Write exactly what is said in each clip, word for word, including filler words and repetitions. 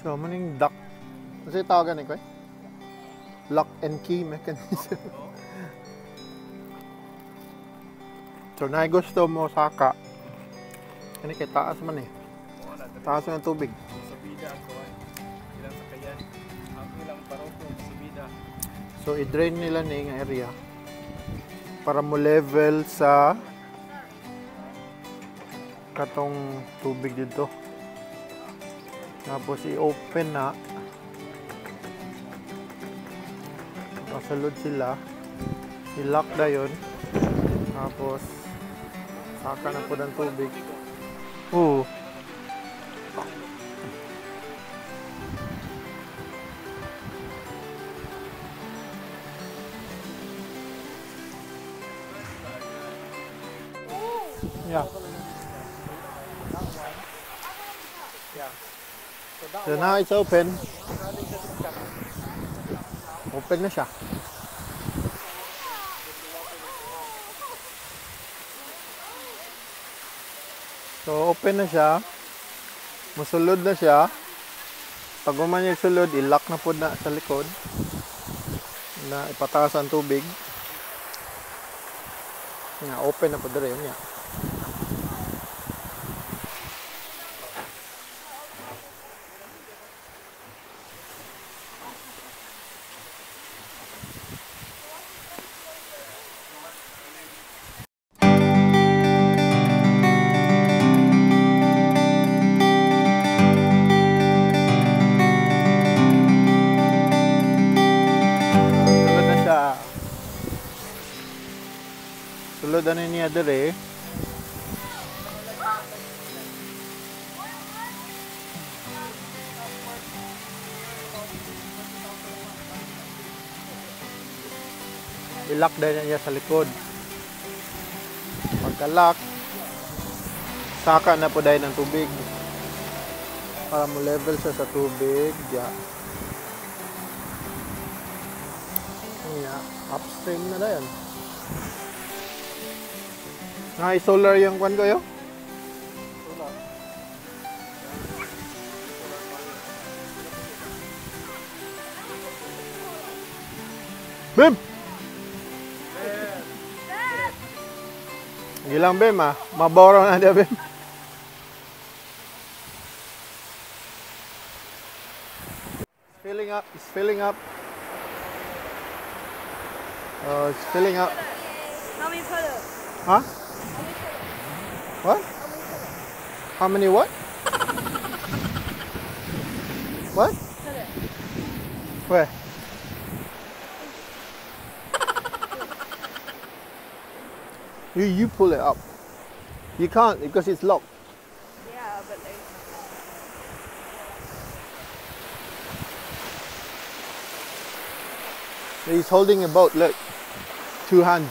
So, maning duck. Kasi tawagan ko eh. Lock and key mechanism. So, na gusto mo saka. Ano kay taas man eh. Taas ng tubig. So, i-drain nila na yung area para mo level sa katong tubig dito. Tapos i-open na. Kasalod sila. I-lock na yun. Tapos saka na po ng tubig. Oo. Yeah. So now it's open. Open na siya. So open na siya. Musulod na siya. Pag man yung sulod, i-lock na po na sa likod. Na ipataas ang tubig. Nga, open na po dere yun. Yeah. Sulod ano niya dere. I-lock din niya sa likod. Pagka-lock, saka na po dahil ng tubig. Para mo level siya sa tubig. Yeah. Yeah. Upstream na dahil. Nga, i-solar yung kwan ko yun? Solar. Bim! Gilang Bim ah. Maboro na dia Bim. It's filling up. It's filling up. Oh, it's filling up. How many photos? Huh? What? How many what? What? Where? You you pull it up. You can't because it's locked. Yeah, but like. He's holding a boat. Look, two hands.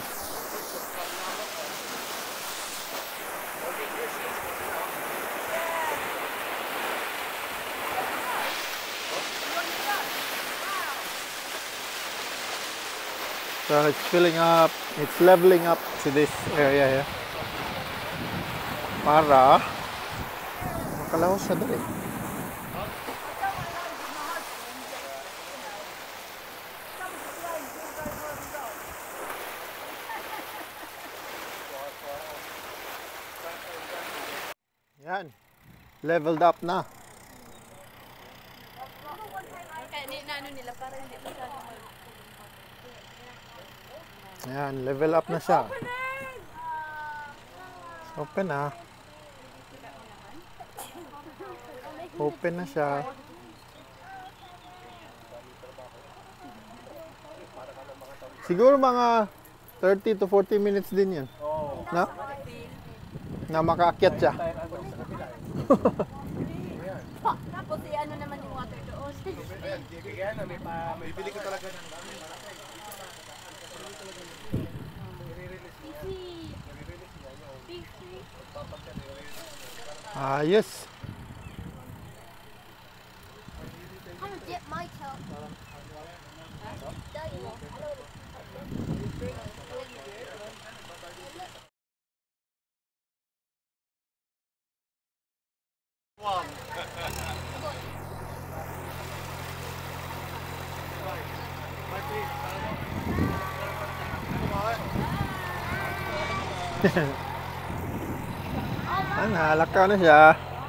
So it's filling up, it's leveling up to this area here. Para makalawas siya dali. Yan. Leveled up na. Ayan, level up na siya. Open na. Open na siya. Siguro mga thirty to forty minutes din yan. Na? Na makaakyat siya. Tapos ano naman yung water doon. May bili ko talaga ng Ah, yes. I'm gonna dip my toe. Ah, nalakaw na siya.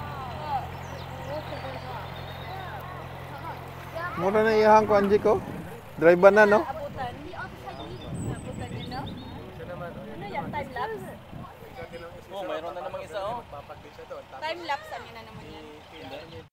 Mura na iyahang ko, Angie ko. Drive ba na, no? Abutan. Abutan yun, no? Ano yan? Time lapse? Oh, mayroon na namang isa oh. Time lapse, ano na naman yan?